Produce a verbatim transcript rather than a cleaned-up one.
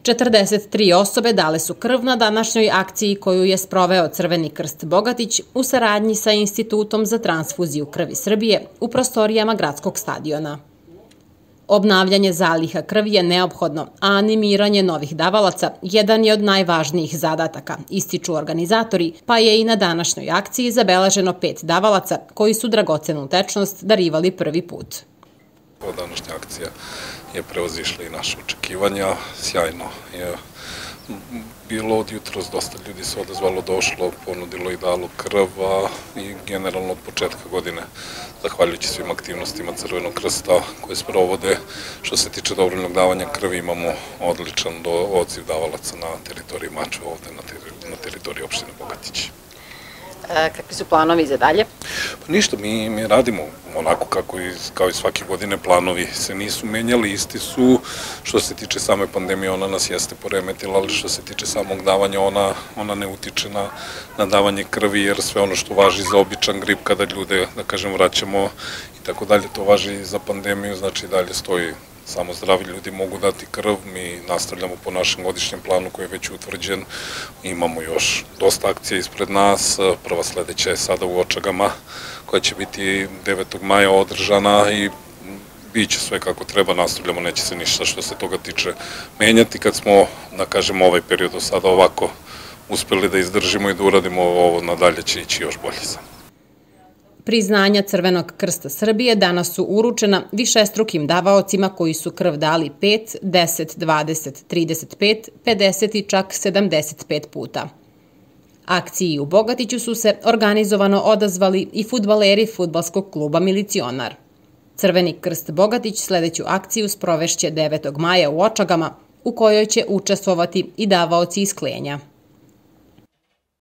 četrdeset tri osobe dale su krv na današnjoj akciji koju je sproveo Crveni krst Bogatić u saradnji sa Institutom za transfuziju krvi Srbije u prostorijama gradskog stadiona. Obnavljanje zaliha krvi je neophodno, a animiranje novih davalaca jedan je od najvažnijih zadataka, ističu organizatori, pa je i na današnjoj akciji zabeleženo pet davalaca koji su dragocenu tečnost darivali prvi put. Današnja akcija je prevazišla i naše očekivanja, sjajno je bilo od jutros, dosta ljudi se odazvalo, došlo, ponudilo i dalo krv, i generalno od početka godine, zahvaljujući svim aktivnostima Crvenog krsta koje sprovode, što se tiče dobrovoljnog davanja krvi, imamo odličan odziv davalaca na teritoriji Mačve, ovde na teritoriji opštine Bogatić. Kakvi su planovi za dalje? Pa ništa, mi radimo onako kao i svake godine, planovi se nisu menjali, isti su. Što se tiče same pandemije, ona nas jeste poremetila, ali što se tiče samog davanja, ona ne utiče na davanje krvi, jer sve ono što važi za običan grip, kada ljude, da kažem, vraćamo i tako dalje, to važi i za pandemiju, znači dalje stoji. Samo zdravi ljudi mogu dati krv, mi nastavljamo po našem godišnjem planu koji je već utvrđen, imamo još dosta akcija ispred nas, prva sledeća je sada u Očagama koja će biti devetog maja održana i bit će sve kako treba, nastavljamo, neće se ništa što se toga tiče menjati. Kad smo, da kažem, ovaj period do sada ovako uspeli da izdržimo i da uradimo ovo, nadalje će ići još bolje sam. Priznanja Crvenog krsta Srbije danas su uručena višestrukim davaocima koji su krv dali pet, deset, dvadeset, trideset pet, pedeset i čak sedamdeset pet puta. Akciji u Bogatiću su se organizovano odazvali i fudbaleri fudbalskog kluba Milicionar. Crveni krst Bogatić sledeću akciju sprovešće devetog maja u Očagama, u kojoj će učestvovati i davaoci iz Klenja.